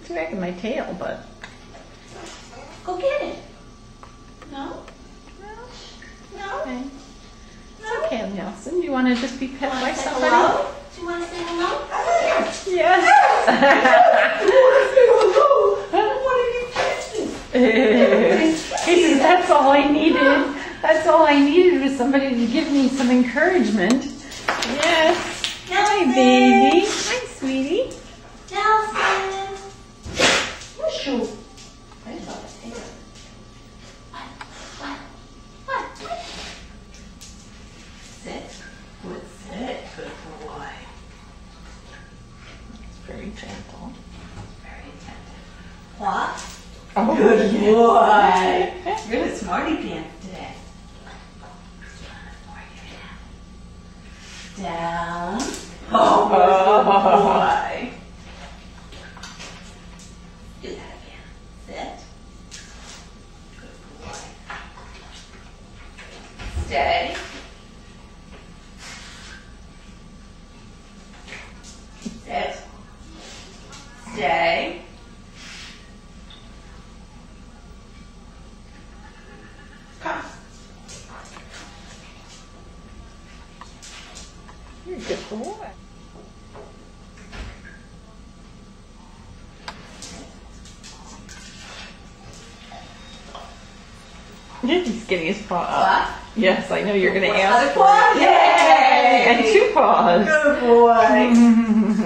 wagging my tail, but... Go get it. No? No? Okay. It's okay, Nelson. Do you want to just be pet by somebody? Hello? Do you want to say hello? Yes. He says, that's all I needed. That's all I needed was somebody to give me some encouragement. Yes. Hi, baby. Hi, sweetie. Nelson. Whooshu. I just thought I'd take it. What? Sit. Good sit. Good boy. It's very gentle. Very attentive. What? Oh, Good yes. boy. You're the smarty pants today. Down. Oh, good boy. Do that again. Sit. Good boy. Stay. Sit. Stay. Come. You're a good boy. He's getting his paw up. What? Yes, I know you're going to ask Other for paw? it. Yay! And 2 paws. Good boy.